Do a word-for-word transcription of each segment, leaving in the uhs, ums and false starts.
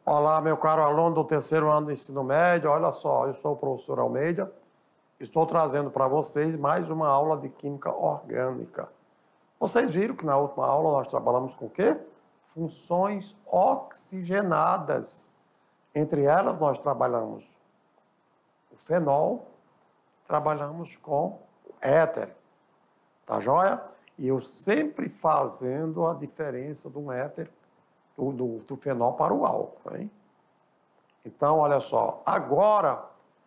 Olá, meu caro aluno do terceiro ano do ensino médio. Olha só, eu sou o professor Almeida. Estou trazendo para vocês mais uma aula de Química Orgânica. Vocês viram que na última aula nós trabalhamos com o quê? Funções oxigenadas. Entre elas nós trabalhamos o fenol, trabalhamos com o éter. Tá joia? E eu sempre fazendo a diferença do éter, do, do, do fenol para o álcool, hein? Então, olha só, agora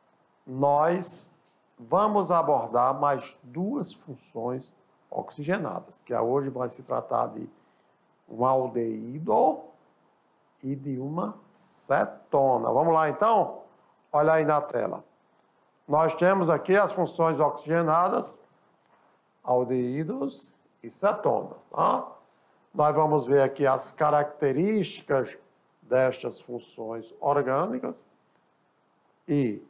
nós vamos abordar mais duas funções oxigenadas, que hoje vai se tratar de um aldeído e de uma cetona. Vamos lá, então? Olha aí na tela. Nós temos aqui as funções oxigenadas, aldeídos e cetonas, tá? Nós vamos ver aqui as características destas funções orgânicas e,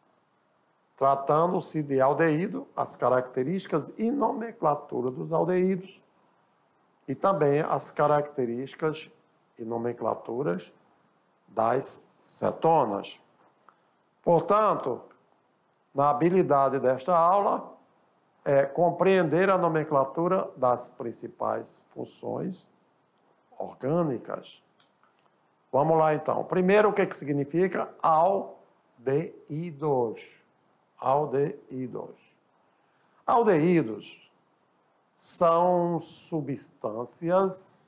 tratando-se de aldeído, as características e nomenclatura dos aldeídos e também as características e nomenclaturas das cetonas. Portanto, na habilidade desta aula, é compreender a nomenclatura das principais funções orgânicas. Vamos lá, então. Primeiro, o que, que significa aldeídos? Aldeídos. Aldeídos são substâncias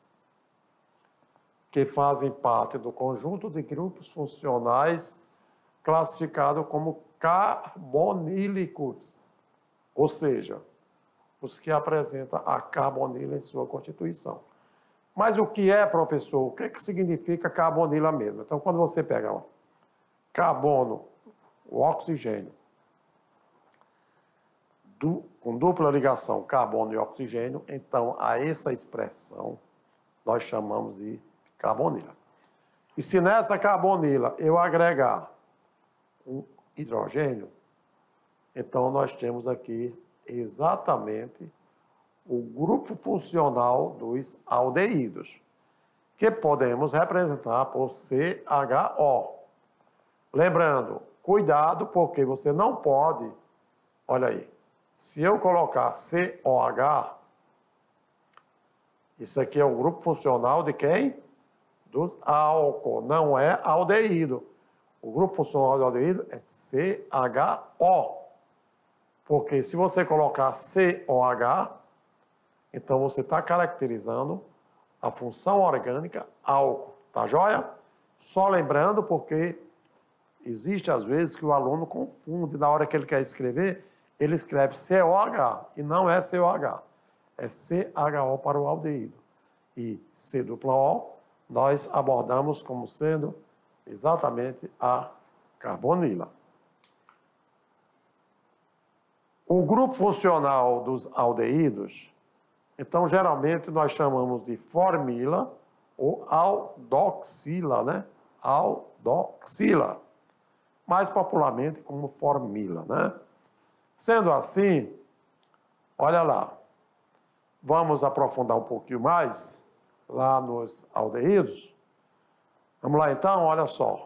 que fazem parte do conjunto de grupos funcionais classificados como carbonílicos, ou seja, os que apresentam a carbonila em sua constituição. Mas o que é, professor? O que, que significa carbonila mesmo? Então, quando você pega ó, carbono, o oxigênio, du, com dupla ligação carbono e oxigênio, então a essa expressão nós chamamos de carbonila. E se nessa carbonila eu agregar um hidrogênio, então nós temos aqui exatamente o grupo funcional dos aldeídos, que podemos representar por C H O. Lembrando, cuidado, porque você não pode, olha aí, se eu colocar C O H, isso aqui é o grupo funcional de quem? Dos álcool, não é aldeído. O grupo funcional do aldeído é C H O. Porque se você colocar C O H, então você está caracterizando a função orgânica álcool, tá joia? Só lembrando, porque existe às vezes que o aluno confunde, na hora que ele quer escrever, ele escreve C O H, e não é C O H, é C H O para o aldeído. E C dupla O, nós abordamos como sendo exatamente a carbonila. O grupo funcional dos aldeídos, então, geralmente, nós chamamos de formila ou aldoxila, né? Aldoxila. Mais popularmente como formila, né? Sendo assim, olha lá, vamos aprofundar um pouquinho mais lá nos aldeídos. Vamos lá, então, olha só.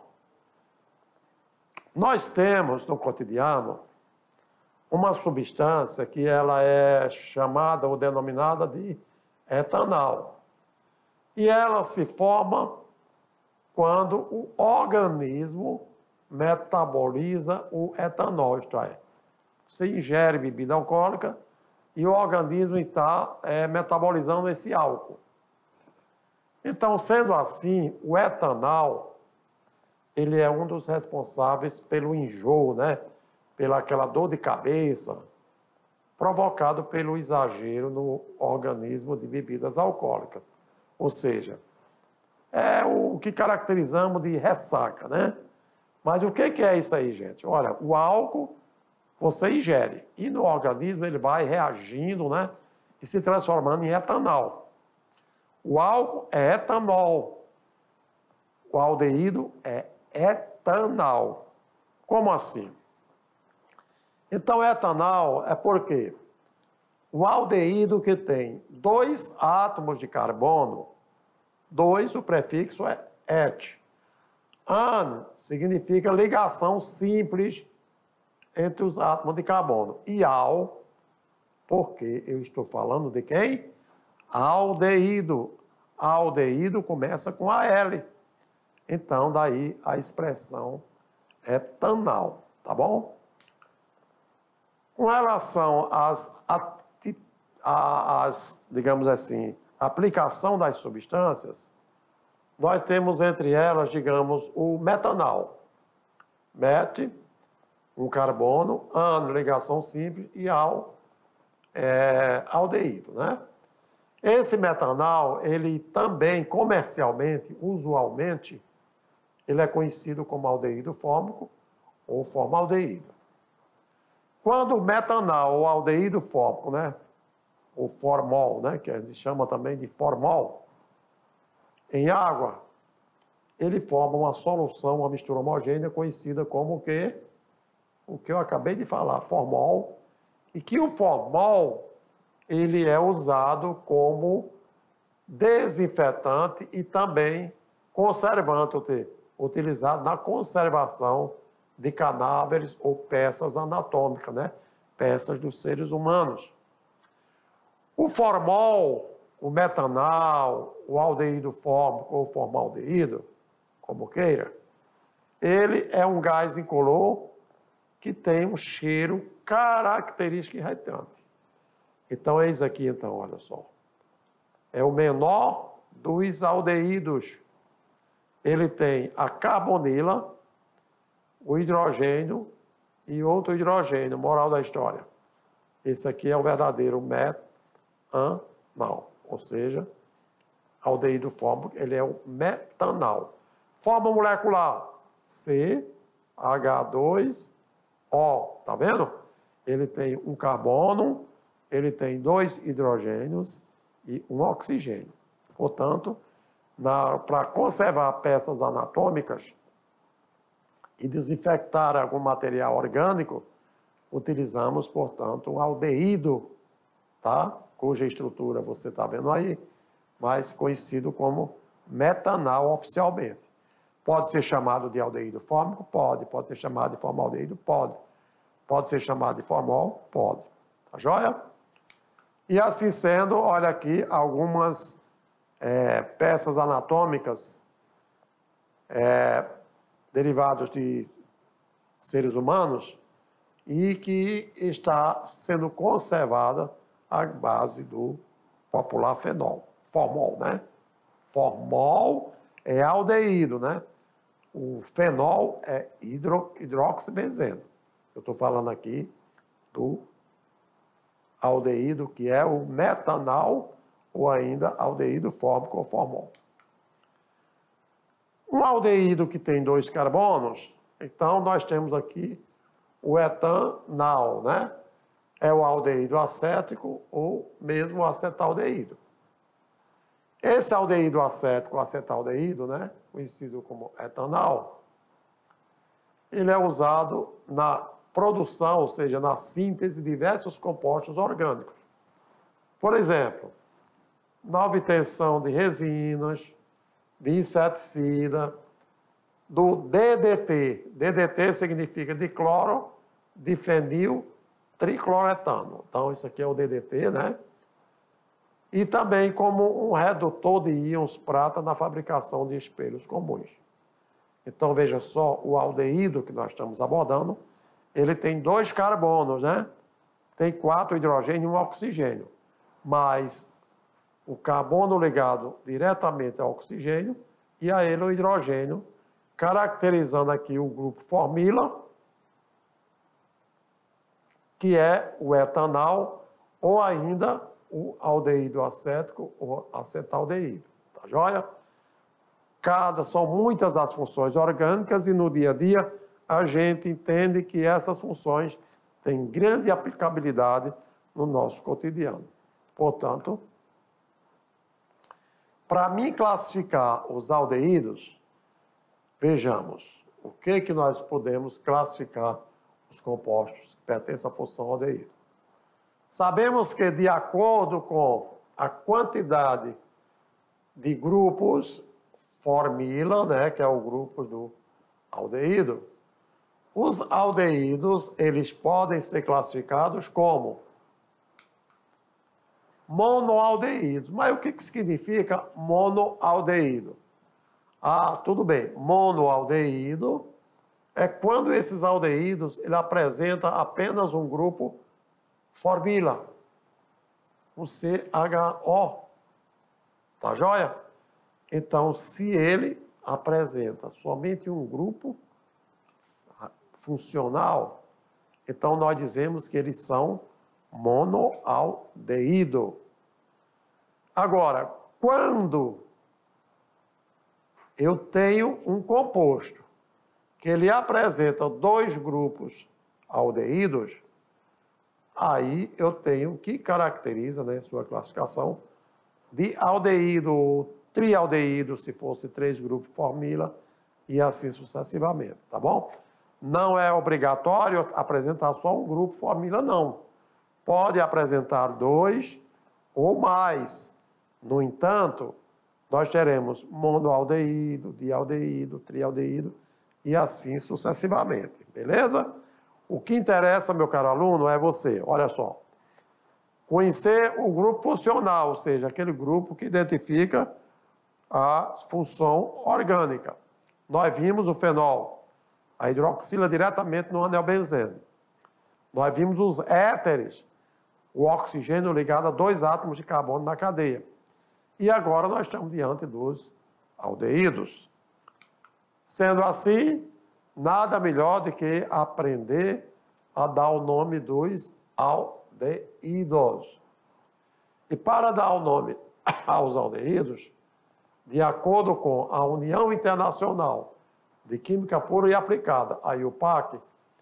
Nós temos no cotidiano uma substância que ela é chamada ou denominada de etanol. E ela se forma quando o organismo metaboliza o etanol, isto é, você ingere bebida alcoólica e o organismo está é, metabolizando esse álcool. Então, sendo assim, o etanol, ele é um dos responsáveis pelo enjoo, né? Pela aquela dor de cabeça provocado pelo exagero no organismo de bebidas alcoólicas. Ou seja, é o que caracterizamos de ressaca, né? Mas o que é isso aí, gente? Olha, o álcool você ingere e no organismo ele vai reagindo, né? E se transformando em etanol. O álcool é etanol. O aldeído é etanol. Como assim? Então, etanol é porque o aldeído que tem dois átomos de carbono, dois, o prefixo é et. An significa ligação simples entre os átomos de carbono. E al, porque eu estou falando de quem? Aldeído. Aldeído começa com a L. Então, daí a expressão etanal, tá bom? Com relação às, às, digamos assim, aplicação das substâncias, nós temos entre elas, digamos, o metanal. Met, um carbono, an, ligação simples, e al, é, aldeído, né? Esse metanal, ele também, comercialmente, usualmente, ele é conhecido como aldeído fórmico ou formaldeído. Quando o metanal ou aldeído fórmico, né, o formol, né, que a gente chama também de formol, em água, ele forma uma solução, uma mistura homogênea conhecida como o quê? O que eu acabei de falar, formol, e que o formol ele é usado como desinfetante e também conservante, utilizado na conservação de cadáveres ou peças anatômicas, né? Peças dos seres humanos. O formol, o metanal, o aldeído fórmico ou formaldeído, como queira, ele é um gás incolor que tem um cheiro característico irritante. Então, eis aqui, então, olha só. É o menor dos aldeídos. Ele tem a carbonila, o hidrogênio e outro hidrogênio, moral da história. Esse aqui é o verdadeiro metanal, ou seja, aldeído fórmico, ele é o metanal. Forma molecular, C H dois O, tá vendo? Ele tem um carbono, ele tem dois hidrogênios e um oxigênio. Portanto, para conservar peças anatômicas e desinfectar algum material orgânico, utilizamos, portanto, um aldeído, tá? Cuja estrutura você está vendo aí, mas conhecido como metanal oficialmente. Pode ser chamado de aldeído fórmico? Pode. Pode ser chamado de formaldeído? Pode. Pode ser chamado de formol? Pode. Tá joia? E assim sendo, olha aqui algumas é, peças anatômicas é, derivadas de seres humanos e que está sendo conservada à base do popular fenol, formol, né? Formol é aldeído, né? O fenol é hidro, hidroxibenzeno. Eu estou falando aqui do aldeído, que é o metanal, ou ainda aldeído fórmico ou formol. Um aldeído que tem dois carbonos, então nós temos aqui o etanal, né? É o aldeído acético ou mesmo o acetaldeído. Esse aldeído acético, acetaldeído, né? Conhecido como etanal, ele é usado na produção, ou seja, na síntese de diversos compostos orgânicos. Por exemplo, na obtenção de resinas, de inseticida, do D D T. D D T significa dicloro, difenil, tricloretano. Então, isso aqui é o D D T, né? E também como um redutor de íons prata na fabricação de espelhos comuns. Então, veja só, o aldeído que nós estamos abordando, ele tem dois carbonos, né? Tem quatro hidrogênios e um oxigênio. Mas o carbono ligado diretamente ao oxigênio e a ele o hidrogênio, caracterizando aqui o grupo formila, que é o etanal, ou ainda o aldeído acético ou acetaldeído. Tá joia? Cada, são muitas as funções orgânicas e no dia a dia a gente entende que essas funções têm grande aplicabilidade no nosso cotidiano. Portanto, para mim classificar os aldeídos, vejamos o que, que nós podemos classificar os compostos que pertencem à função aldeído. Sabemos que, de acordo com a quantidade de grupos formila, né, que é o grupo do aldeído. Os aldeídos, eles podem ser classificados como monoaldeídos. Mas o que, que significa monoaldeído? Ah, tudo bem. Monoaldeído é quando esses aldeídos ele apresenta apenas um grupo formila, o C H O. Tá joia? Então, se ele apresenta somente um grupo funcional, então nós dizemos que eles são monoaldeído. Agora, quando eu tenho um composto que ele apresenta dois grupos aldeídos, aí eu tenho que caracteriza, né, sua classificação de aldeído, trialdeído, se fosse três grupos formila, e assim sucessivamente, tá bom? Não é obrigatório apresentar só um grupo formila, não. Pode apresentar dois ou mais. No entanto, nós teremos monoaldeído, dialdeído, trialdeído e assim sucessivamente, beleza? O que interessa, meu caro aluno, é você, olha só, conhecer o grupo funcional, ou seja, aquele grupo que identifica a função orgânica. Nós vimos o fenol, a hidroxila diretamente no anel benzeno. Nós vimos os éteres, o oxigênio ligado a dois átomos de carbono na cadeia. E agora nós estamos diante dos aldeídos. Sendo assim, nada melhor do que aprender a dar o nome dos aldeídos. E para dar o nome aos aldeídos, de acordo com a União Internacional de Química Pura e Aplicada, a I U P A C,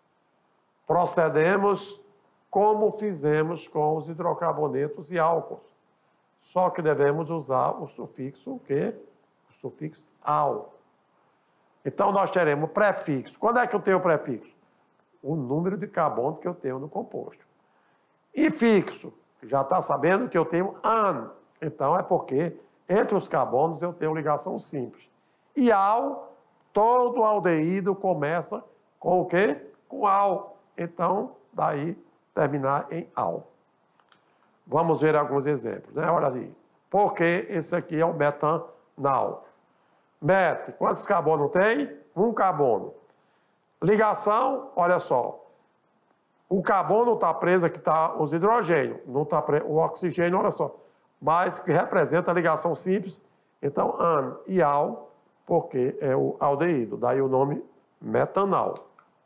procedemos como fizemos com os hidrocarbonetos e álcools. Só que devemos usar o sufixo o quê? O sufixo -al. Então, nós teremos prefixo. Quando é que eu tenho o prefixo? O número de carbono que eu tenho no composto. E fixo, já está sabendo que eu tenho -an. Então, é porque entre os carbonos eu tenho ligação simples. E -al, todo aldeído começa com o quê? Com -al. Então, daí terminar em -al. Vamos ver alguns exemplos, né? Olha aí. Porque esse aqui é o metanal. Met, quantos carbonos tem? Um carbono. Ligação, olha só. O carbono está preso, aqui está os hidrogênios. Não está preso, o oxigênio, olha só. Mas que representa a ligação simples. Então, an e -al, porque é o aldeído. Daí o nome metanal.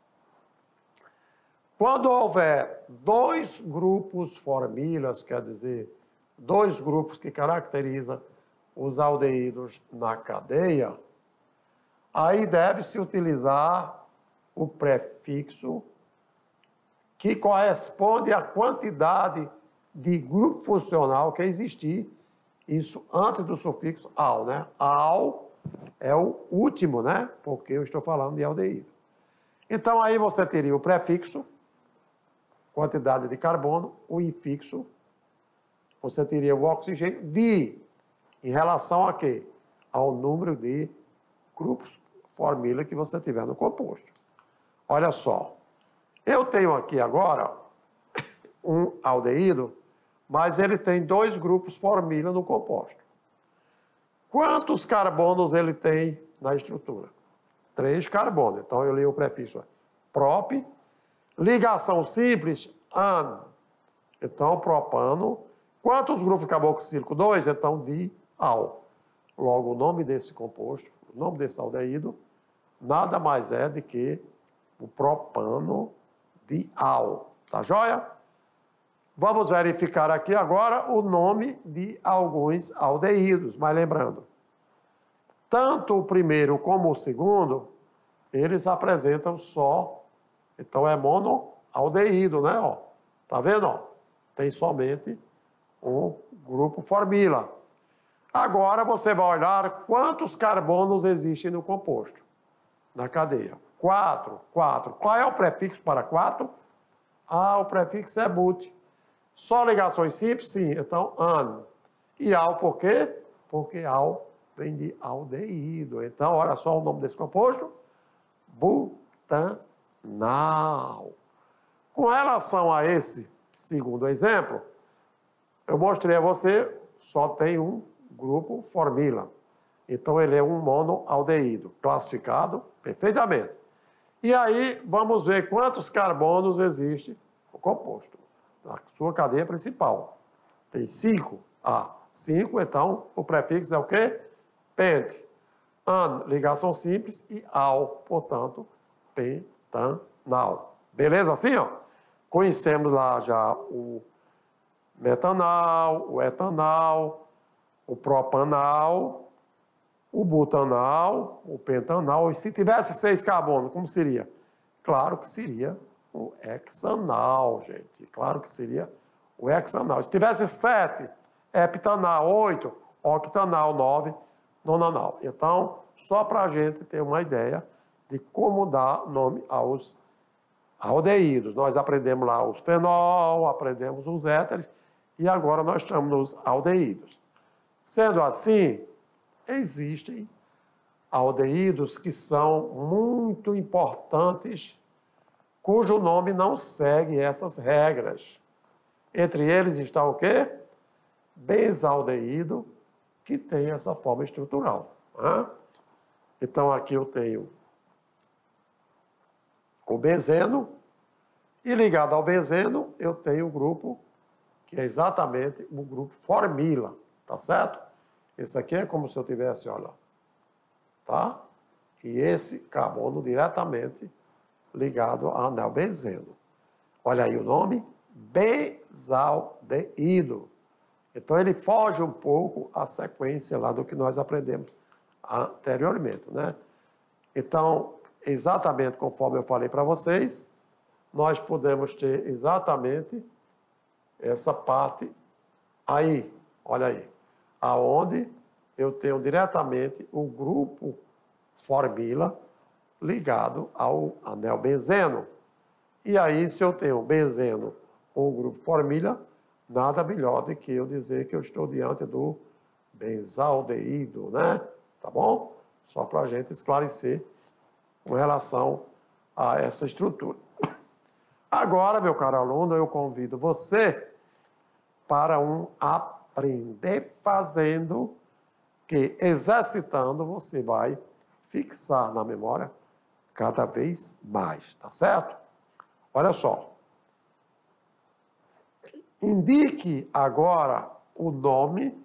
Quando houver dois grupos formilas, quer dizer, dois grupos que caracterizam os aldeídos na cadeia, aí deve-se utilizar o prefixo que corresponde à quantidade de grupo funcional que existir, isso antes do sufixo -al, né? -al é o último, né? Porque eu estou falando de aldeído. Então, aí você teria o prefixo, quantidade de carbono, o infixo, você teria o oxigênio, de, em relação a quê? Ao número de grupos formila que você tiver no composto. Olha só, eu tenho aqui agora um aldeído, mas ele tem dois grupos formila no composto. Quantos carbonos ele tem na estrutura? Três carbonos. Então, eu li o prefixo prop. Ligação simples, an. Então, propano. Quantos grupos carboxílico? Dois. Então, di-al. Logo, o nome desse composto, o nome desse aldeído, nada mais é do que o propano di-al. Tá joia? Vamos verificar aqui agora o nome de alguns aldeídos. Mas lembrando, tanto o primeiro como o segundo, eles apresentam só. Então, é monoaldeído, né? Ó, tá vendo? Ó? Tem somente um grupo formila. Agora, você vai olhar quantos carbonos existem no composto, na cadeia. Quatro, quatro. Qual é o prefixo para quatro? Ah, o prefixo é but. Só ligações simples? Sim. Então, an. E al por quê? Porque al vem de aldeído. Então, olha só o nome desse composto: butanal. Com relação a esse segundo exemplo, eu mostrei a você, só tem um grupo formila. Então, ele é um monoaldeído, classificado perfeitamente. E aí, vamos ver quantos carbonos existe no composto, na sua cadeia principal. Tem cinco. Ah, cinco, então, o prefixo é o quê? Pente. An, ligação simples, e al, portanto, pentanal. Beleza assim, ó? Conhecemos lá já o metanal, o etanal, o propanal, o butanal, o pentanal. E se tivesse seis carbonos, como seria? Claro que seria o hexanal, gente. Claro que seria o hexanal. Se tivesse sete, heptanal, oito, octanal, nove, nonanal. Então, só para a gente ter uma ideia de como dar nome aos aldeídos. Nós aprendemos lá os fenol, aprendemos os éteres, e agora nós estamos nos aldeídos. Sendo assim, existem aldeídos que são muito importantes, cujo nome não segue essas regras. Entre eles está o quê? Benzaldeído, que tem essa forma estrutural. Né? Então, aqui eu tenho o benzeno, e ligado ao benzeno, eu tenho o grupo, que é exatamente o grupo formila, tá certo? Esse aqui é como se eu tivesse, olha, tá? E esse carbono diretamente ligado ao anel benzeno. Olha aí o nome, benzaldeído. Então, ele foge um pouco à sequência lá do que nós aprendemos anteriormente, né? Então, exatamente conforme eu falei para vocês, nós podemos ter exatamente essa parte aí, olha aí, aonde eu tenho diretamente o grupo formila ligado ao anel benzeno. E aí, se eu tenho benzeno ou grupo formila, nada melhor do que eu dizer que eu estou diante do benzaldeído, né? Tá bom? Só para a gente esclarecer com relação a essa estrutura. Agora, meu caro aluno, eu convido você para um aprender fazendo, que exercitando você vai fixar na memória cada vez mais, tá certo? Olha só. Indique agora o nome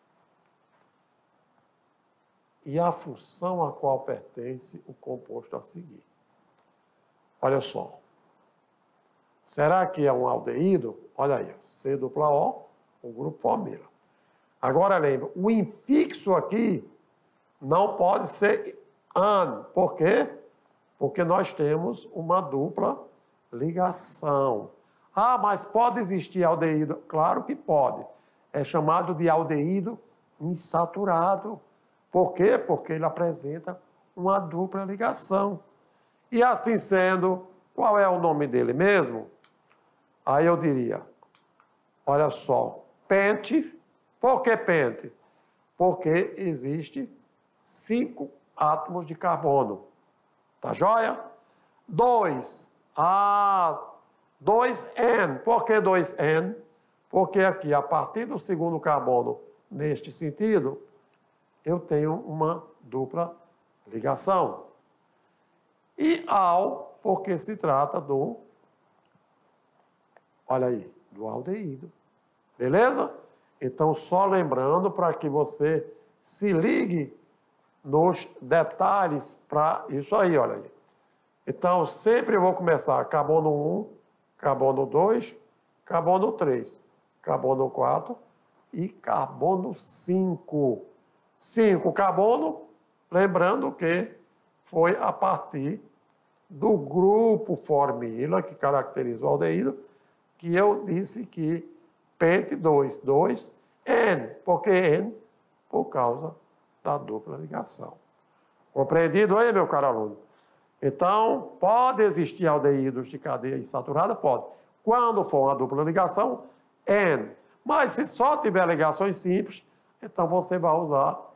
e a função a qual pertence o composto a seguir. Olha só. Será que é um aldeído? Olha aí, C dupla O, o grupo formila. Agora lembra, o infixo aqui não pode ser an. Por quê? Porque nós temos uma dupla ligação. Ah, mas pode existir aldeído? Claro que pode. É chamado de aldeído insaturado. Por quê? Porque ele apresenta uma dupla ligação. E assim sendo, qual é o nome dele mesmo? Aí eu diria, olha só, pente. Por que pente? Porque existe cinco átomos de carbono. Tá joia? Dois. Ah, dois N. Por que dois N? Porque aqui, a partir do segundo carbono, neste sentido, eu tenho uma dupla ligação. E al, porque se trata do, olha aí, do aldeído. Beleza? Então, só lembrando para que você se ligue nos detalhes para isso aí, olha aí. Então, sempre eu vou começar carbono um, carbono dois, carbono três, carbono quatro e carbono cinco. cinco carbono, lembrando que foi a partir do grupo formila, que caracteriza o aldeído, que eu disse que pente dois, dois, N. Por que N? Por causa da dupla ligação. Compreendido aí, meu caro aluno? Então, pode existir aldeídos de cadeia insaturada? Pode. Quando for uma dupla ligação, N. Mas se só tiver ligações simples, então você vai usar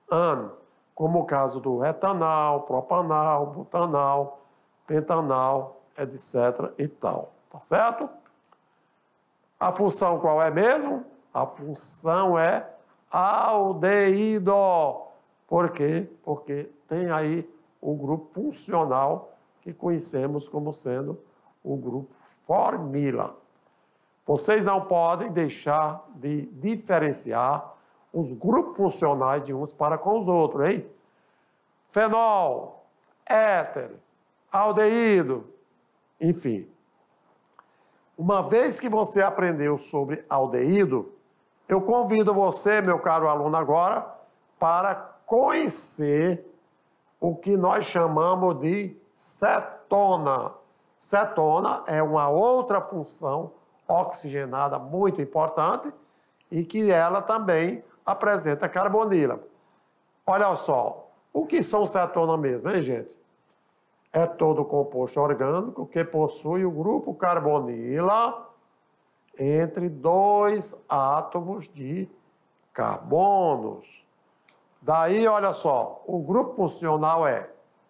an, como o caso do etanal, propanal, butanal, pentanal, etcétera e tal. Tá certo? A função qual é mesmo? A função é aldeído. Por quê? Porque tem aí o grupo funcional que conhecemos como sendo o grupo formila. Vocês não podem deixar de diferenciar os grupos funcionais de uns para com os outros, hein? Fenol, éter, aldeído, enfim. Uma vez que você aprendeu sobre aldeído, eu convido você, meu caro aluno, agora, para conhecer o que nós chamamos de cetona. Cetona é uma outra função oxigenada muito importante e que ela também apresenta carbonila. Olha só, o que são cetona mesmo, hein, gente? É todo composto orgânico que possui o grupo carbonila entre dois átomos de carbonos. Daí, olha só, o grupo funcional é,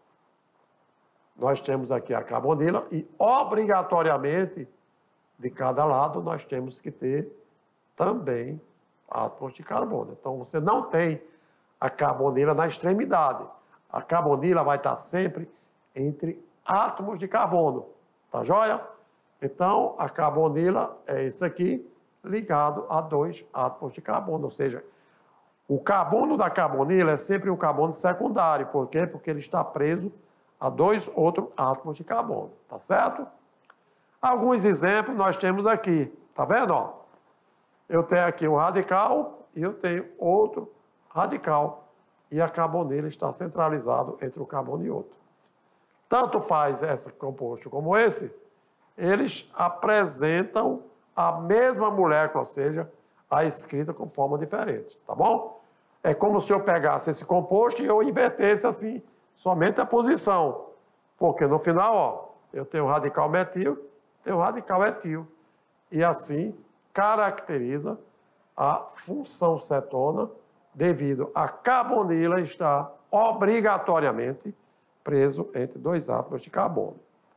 nós temos aqui a carbonila e, obrigatoriamente, de cada lado, nós temos que ter também átomos de carbono. Então, você não tem a carbonila na extremidade. A carbonila vai estar sempre entre átomos de carbono. Tá joia? Então, a carbonila é esse aqui, ligado a dois átomos de carbono. Ou seja, o carbono da carbonila é sempre um carbono secundário. Por quê? Porque ele está preso a dois outros átomos de carbono. Tá certo? Alguns exemplos nós temos aqui. Tá vendo? Ó? Eu tenho aqui um radical e eu tenho outro radical. E a carbonila está centralizado entre o carbono e outro. Tanto faz esse composto como esse, eles apresentam a mesma molécula, ou seja, a escrita com forma diferente, tá bom? É como se eu pegasse esse composto e eu invertesse assim, somente a posição. Porque no final, ó, eu tenho o radical metil, tenho o radical etil. E assim caracteriza a função cetona devido a carbonila estar obrigatoriamente preso entre dois átomos de carbono.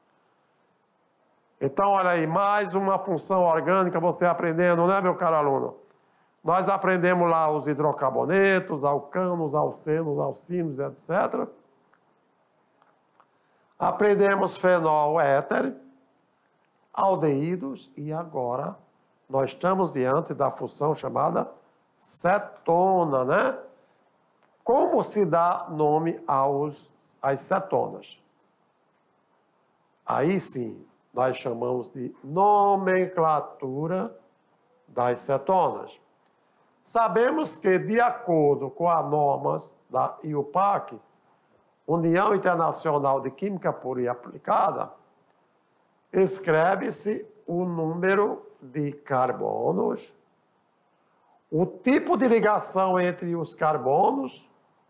Então, olha aí, mais uma função orgânica você aprendendo, né, meu caro aluno? Nós aprendemos lá os hidrocarbonetos, alcanos, alcenos, alcinos, etcétera. Aprendemos fenol, éter, aldeídos e agora nós estamos diante da função chamada cetona, né? Como se dá nome aos, às cetonas? Aí sim, nós chamamos de nomenclatura das cetonas. Sabemos que, de acordo com as normas da I U P A C, União Internacional de Química Pura e Aplicada, escreve-se o número de carbonos, o tipo de ligação entre os carbonos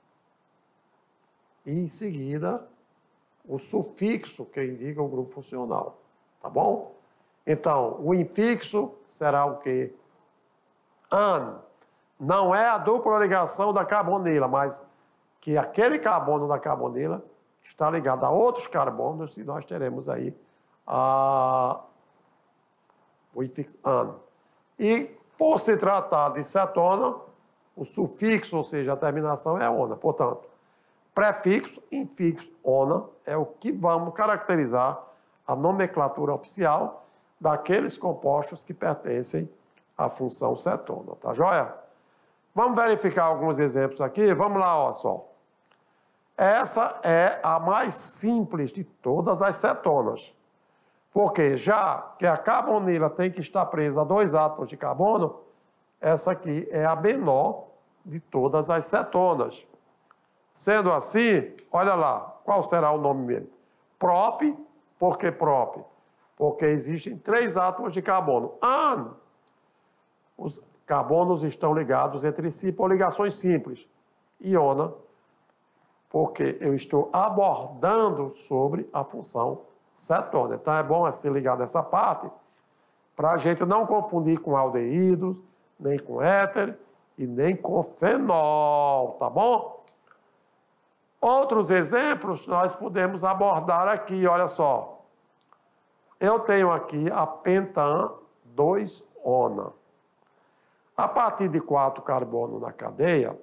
e, em seguida, o sufixo que indica o grupo funcional, tá bom? Então, o infixo será o quê? An. Não é a dupla ligação da carbonila, mas que aquele carbono da carbonila está ligado a outros carbonos e nós teremos aí a... o infixo an. E, por se tratar de cetona, o sufixo, ou seja, a terminação é ona. Portanto, prefixo, infixo, ona, é o que vamos caracterizar a nomenclatura oficial daqueles compostos que pertencem à função cetona, tá joia? Vamos verificar alguns exemplos aqui? Vamos lá, ó, só. Essa é a mais simples de todas as cetonas. Porque já que a carbonila tem que estar presa a dois átomos de carbono, essa aqui é a menor de todas as cetonas. Sendo assim, olha lá, qual será o nome mesmo? Prop, por que prop? Porque existem três átomos de carbono. An, os carbonos estão ligados entre si por ligações simples. Iona, porque eu estou abordando sobre a função cetona. Então é bom se ligar nessa parte para a gente não confundir com aldeídos, nem com éter e nem com fenol, tá bom? Outros exemplos nós podemos abordar aqui, olha só. Eu tenho aqui a pentan dois ona. A partir de quatro carbonos na cadeia,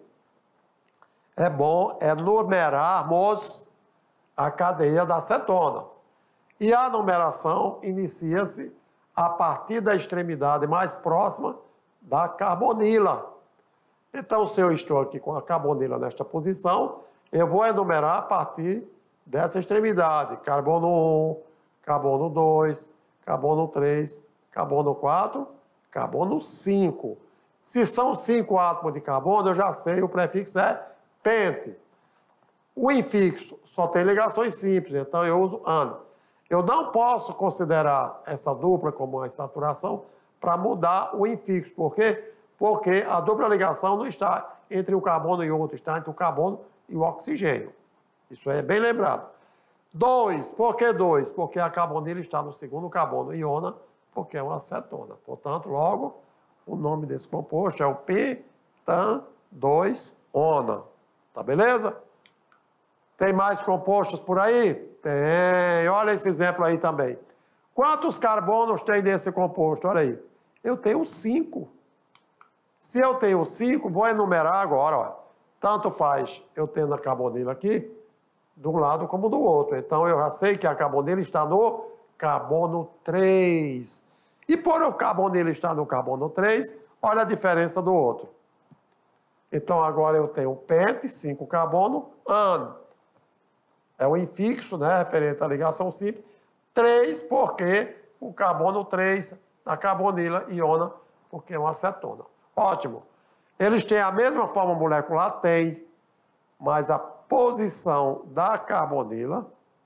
é bom é numerarmos a cadeia da cetona. E a numeração inicia-se a partir da extremidade mais próxima da carbonila. Então, se eu estou aqui com a carbonila nesta posição, eu vou enumerar a partir dessa extremidade. Carbono um, carbono dois, carbono três, carbono quatro, carbono cinco. Se são cinco átomos de carbono, eu já sei, o prefixo é pente. O infixo só tem ligações simples, então eu uso ano. Eu não posso considerar essa dupla como uma insaturação para mudar o infixo. Por quê? Porque a dupla ligação não está entre um carbono e outro, está entre o carbono e o oxigênio. Isso é bem lembrado. Dois, por que dois? Porque a carbonila está no segundo carbono, iona, porque é uma acetona. Portanto, logo, o nome desse composto é o pentan dois ona. Tá beleza? Tem mais compostos por aí? Tem. Olha esse exemplo aí também. Quantos carbonos tem nesse composto? Olha aí. Eu tenho cinco. Se eu tenho cinco, vou enumerar agora, ó. Tanto faz eu tendo a carbonila aqui, de um lado como do outro. Então, eu já sei que a carbonila está no carbono três. E por o carbonila estar no carbono três, olha a diferença do outro. Então, agora eu tenho pente, cinco carbono, ano. É o infixo, né, referente à ligação simples. três, porque o carbono três da carbonila, iona, porque é uma acetona. Ótimo. Eles têm a mesma forma molecular? Tem. Mas a posição da carbonila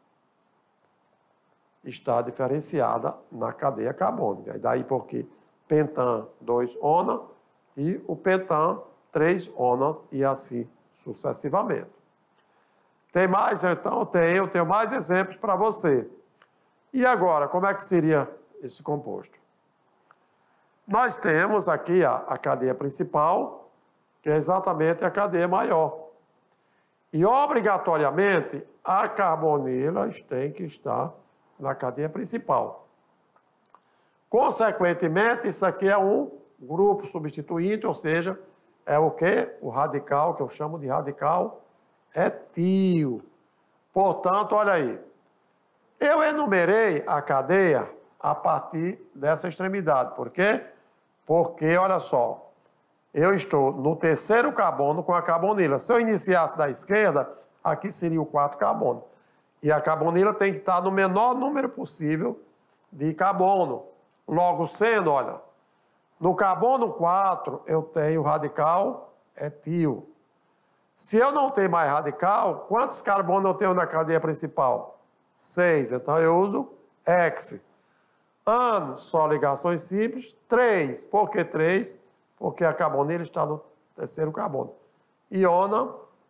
está diferenciada na cadeia carbônica. E daí porque pentan dois ona e o pentan três onas e assim sucessivamente. Tem mais? Então, tem. Eu tenho mais exemplos para você. E agora, como é que seria esse composto? Nós temos aqui a, a cadeia principal, que é exatamente a cadeia maior. E, obrigatoriamente, a carbonila tem que estar na cadeia principal. Consequentemente, isso aqui é um grupo substituinte, ou seja, é o quê? O radical, que eu chamo de radical etil. Portanto, olha aí. Eu enumerei a cadeia a partir dessa extremidade. Por quê? Porque, olha só, eu estou no terceiro carbono com a carbonila. Se eu iniciasse da esquerda, aqui seria o quarto carbono. E a carbonila tem que estar no menor número possível de carbono. Logo sendo, olha, no carbono quatro eu tenho radical etil. Se eu não tenho mais radical, quantos carbonos eu tenho na cadeia principal? seis. Então eu uso hex. An, só ligações simples. três. Por que três? Porque a carbonila está no terceiro carbono. Iona,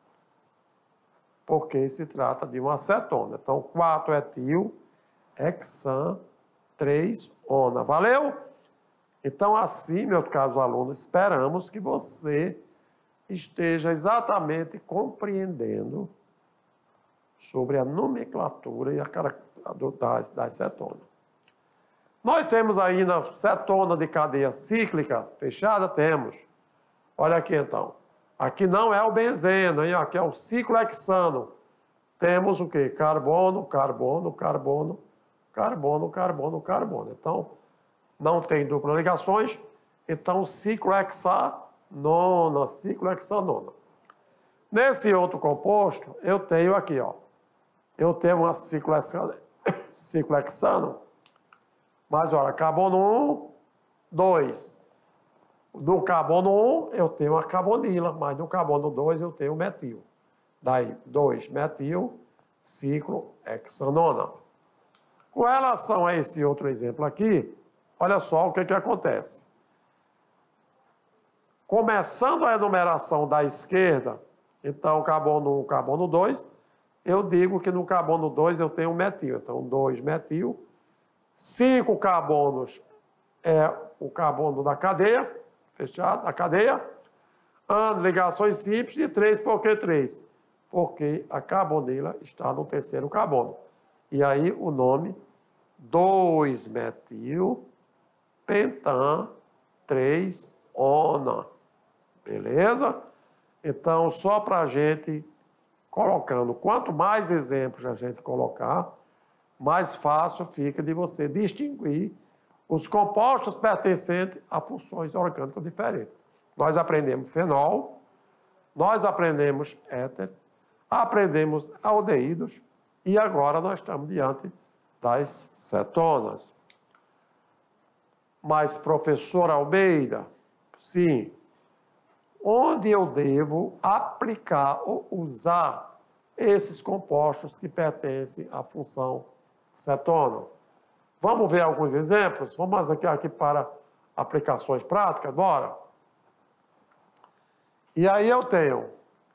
porque se trata de uma acetona. Então, quatro etil, hexan, três ona. Valeu? Então, assim, meus caros alunos, esperamos que você esteja exatamente compreendendo sobre a nomenclatura e a característica das cetonas. Nós temos ainda cetona de cadeia cíclica fechada? Temos. Olha aqui, então. Aqui não é o benzeno, hein? Aqui é o ciclohexano. Temos o quê? Carbono, carbono, carbono, carbono, carbono, carbono. Então, não tem duplas ligações. Então, ciclohexanona, ciclohexanona. Nesse outro composto, eu tenho aqui, ó. Eu tenho uma ciclohexano. Mas, olha, carbono um, dois. Do carbono um, eu tenho a carbonila, mas do carbono dois, eu tenho o metil. Daí, dois metil, ciclohexanona. Com relação a esse outro exemplo aqui, olha só o que, que acontece. Começando a enumeração da esquerda, então, carbono um, carbono dois, eu digo que no carbono dois eu tenho metil. Então, dois metil, cinco carbonos é o carbono da cadeia, fechado, a cadeia. An, ligações simples, e três, por que três? porque a carbonila está no terceiro carbono. E aí o nome dois metil pentan três ona. Beleza? Então, só para a gente colocando, quanto mais exemplos a gente colocar, mais fácil fica de você distinguir os compostos pertencentes a funções orgânicas diferentes. Nós aprendemos fenol, nós aprendemos éter, aprendemos aldeídos e agora nós estamos diante das cetonas. Mas, professor Almeida, sim, onde eu devo aplicar ou usar esses compostos que pertencem à função cetona? Vamos ver alguns exemplos? Vamos aqui, aqui para aplicações práticas, bora? E aí eu tenho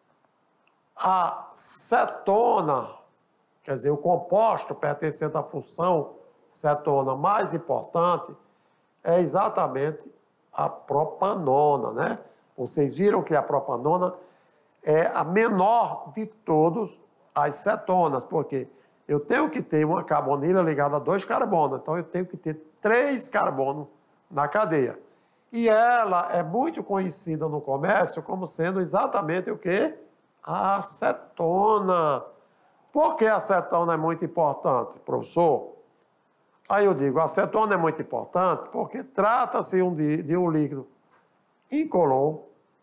a cetona, quer dizer, o composto pertencente à função cetona mais importante é exatamente a propanona, né? Vocês viram que a propanona é a menor de todas as cetonas, porque eu tenho que ter uma carbonila ligada a dois carbonos, então eu tenho que ter três carbonos na cadeia. E ela é muito conhecida no comércio como sendo exatamente o quê? A acetona. Por que a acetona é muito importante, professor? Aí eu digo, a acetona é muito importante porque trata-se de, de um líquido incolor.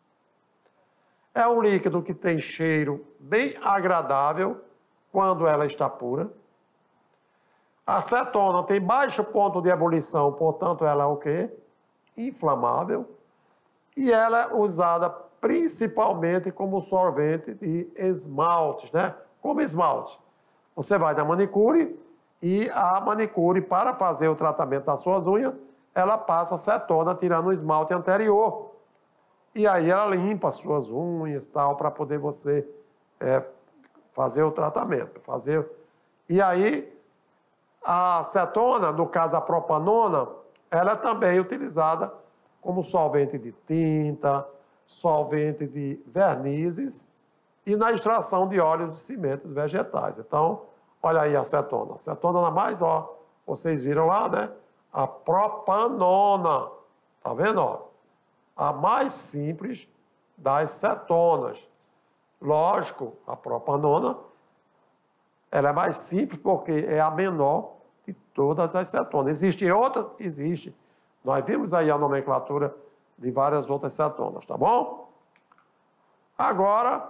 É um líquido que tem cheiro bem agradável quando ela está pura. A acetona tem baixo ponto de ebulição, portanto, ela é o quê? Inflamável. E ela é usada principalmente como solvente de esmaltes, né? Como esmalte. Você vai na manicure e a manicure, para fazer o tratamento das suas unhas, ela passa acetona tirando o esmalte anterior. E aí ela limpa as suas unhas, tal, para poder você é, fazer o tratamento. Fazer... E aí, a acetona, no caso a propanona, ela é também utilizada como solvente de tinta, solvente de vernizes e na extração de óleos de sementes vegetais. Então, olha aí a acetona. A acetona na mais, ó, vocês viram lá, né? A propanona. Tá vendo, ó? A mais simples das cetonas. Lógico, a propanona, ela é mais simples porque é a menor de todas as cetonas. Existem outras? Existem. Nós vimos aí a nomenclatura de várias outras cetonas, tá bom? Agora,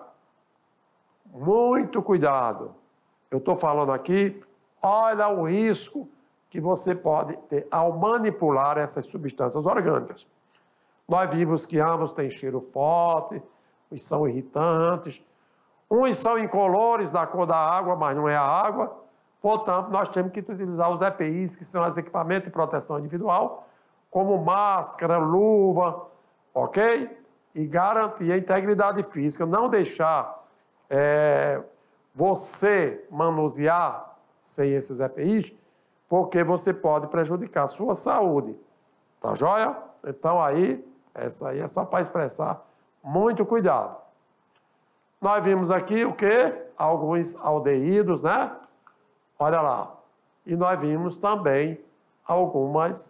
muito cuidado. Eu estou falando aqui, olha o risco que você pode ter ao manipular essas substâncias orgânicas. Nós vimos que ambos têm cheiro forte, uns são irritantes, uns são incolores da cor da água, mas não é a água. Portanto, nós temos que utilizar os E P Is, que são os equipamentos de proteção individual, como máscara, luva, ok? E garantir a integridade física, não deixar é, você manusear sem esses E P Is, porque você pode prejudicar a sua saúde. Tá joia? Então aí, essa aí é só para expressar muito cuidado. Nós vimos aqui o quê? Alguns aldeídos, né? Olha lá. E nós vimos também algumas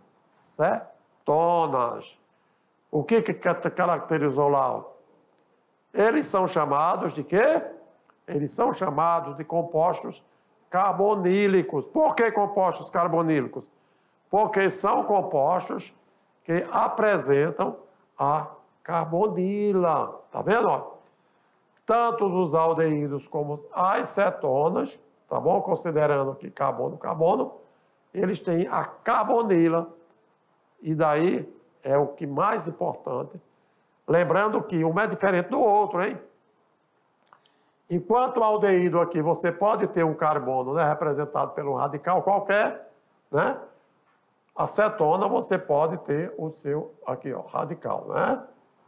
cetonas. O que que caracterizou lá? Eles são chamados de quê? Eles são chamados de compostos carbonílicos. Por que compostos carbonílicos? Porque são compostos que apresentam a carbonila. Tá vendo? Ó? Tanto os aldeídos como as cetonas, tá bom? Considerando que carbono, carbono, eles têm a carbonila. E daí é o que mais importante. Lembrando que um é diferente do outro, hein? Enquanto o aldeído aqui, você pode ter um carbono, né, representado pelo radical qualquer, né? A cetona, você pode ter o seu, aqui, ó, radical, né?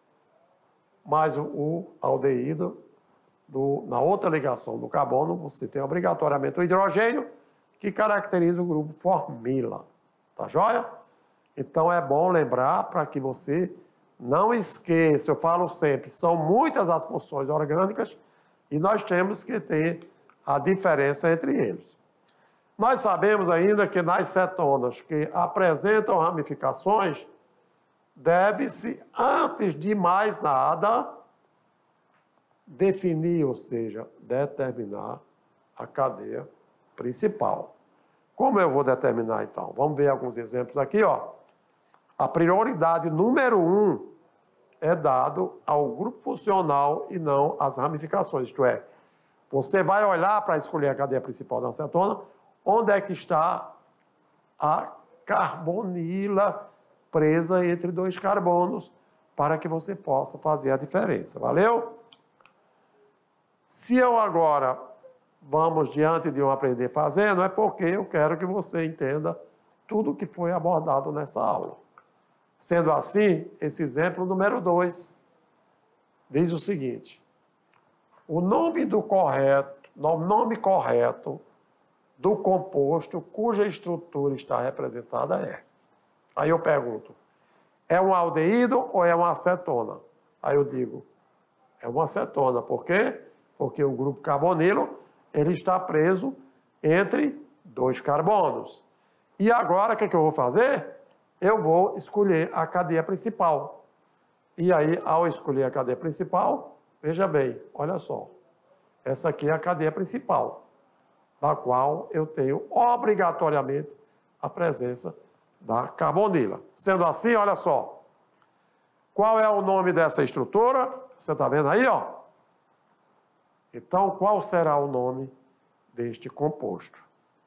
Mas o, o aldeído, do, na outra ligação do carbono, você tem obrigatoriamente o hidrogênio, que caracteriza o grupo formila. Tá joia? Então, é bom lembrar para que você não esqueça, eu falo sempre, são muitas as funções orgânicas, E nós temos que ter a diferença entre eles. Nós sabemos ainda que nas cetonas que apresentam ramificações, deve-se, antes de mais nada, definir, ou seja, determinar a cadeia principal. Como eu vou determinar, então? Vamos ver alguns exemplos aqui, ó. A prioridade número um é dado ao grupo funcional e não às ramificações. Isto é, você vai olhar para escolher a cadeia principal da cetona, onde é que está a carbonila presa entre dois carbonos, para que você possa fazer a diferença. Valeu? Se eu agora vamos diante de um aprender fazendo, é porque eu quero que você entenda tudo o que foi abordado nessa aula. Sendo assim, esse exemplo número dois diz o seguinte: o nome do correto, o nome correto do composto cuja estrutura está representada é. Aí eu pergunto, é um aldeído ou é uma acetona? Aí eu digo, é uma acetona. Por quê? Porque o grupo carbonilo, ele está preso entre dois carbonos. E agora, o que, é que eu vou fazer? Eu vou escolher a cadeia principal. E aí, ao escolher a cadeia principal, veja bem, olha só. Essa aqui é a cadeia principal, da qual eu tenho obrigatoriamente a presença da carbonila. Sendo assim, olha só. Qual é o nome dessa estrutura? Você está vendo aí, ó? Então, qual será o nome deste composto?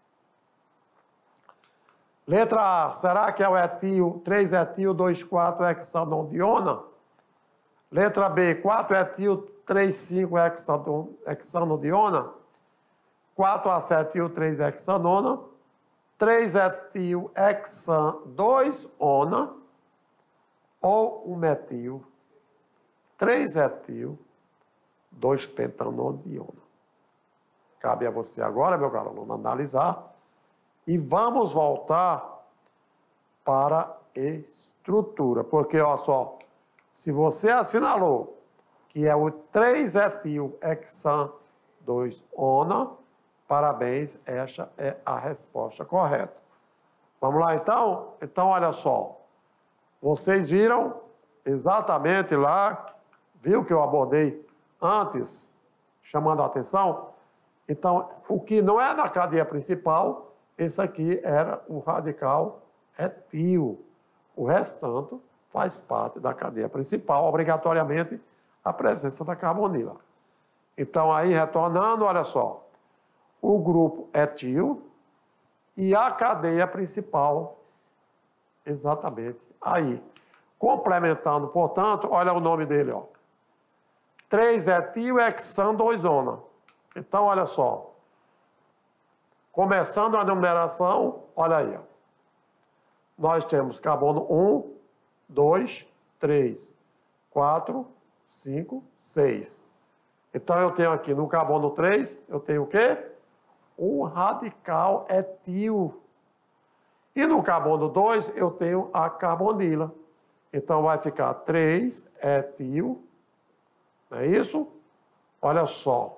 Letra A, será que é o etil, três etil dois quatro hexanodiona? Letra B, quatro etil três cinco hexanodiona? quatro acetil três hexanona? três etil hexan dois ona? Ou um metil três etil dois pentanodiona? Cabe a você agora, meu caro aluno, analisar. E vamos voltar para a estrutura. Porque, olha só, se você assinalou que é o três etil hexan dois ona, parabéns, esta é a resposta correta. Vamos lá, então? Então, olha só. Vocês viram exatamente lá, viu que eu abordei antes, chamando a atenção? Então, o que não é na cadeia principal, esse aqui era o radical etil. O restante faz parte da cadeia principal, obrigatoriamente a presença da carbonila. Então, aí, retornando, olha só. O grupo etil e a cadeia principal, exatamente aí. Complementando, portanto, olha o nome dele, ó. três etil hexan dois ona. Então, olha só. Começando a numeração, olha aí, ó. Nós temos carbono um, dois, três, quatro, cinco, seis. Então, eu tenho aqui no carbono três, eu tenho o quê? O radical etil. E no carbono dois, eu tenho a carbonila. Então, vai ficar três etil, não é isso? Olha só.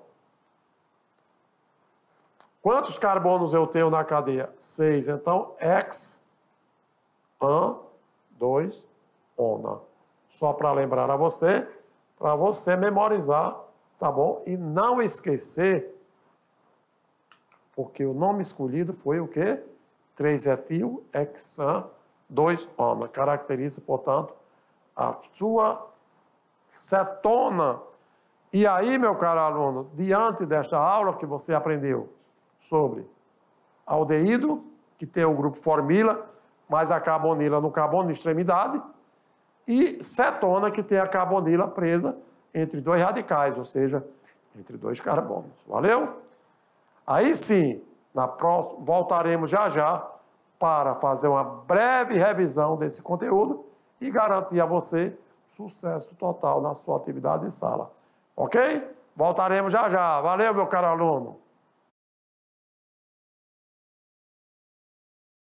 Quantos carbonos eu tenho na cadeia? seis. Então, hex, an, dois, ona. Só para lembrar a você, para você memorizar, tá bom? E não esquecer, porque o nome escolhido foi o quê? três etil hexan dois ona. Caracteriza, portanto, a sua cetona. E aí, meu caro aluno, diante desta aula que você aprendeu sobre aldeído, que tem o grupo formila, mais a carbonila no carbono de extremidade, e cetona, que tem a carbonila presa entre dois radicais, ou seja, entre dois carbonos. Valeu? Aí sim, na próxima, voltaremos já já para fazer uma breve revisão desse conteúdo e garantir a você sucesso total na sua atividade de sala. Ok? Voltaremos já já. Valeu, meu caro aluno.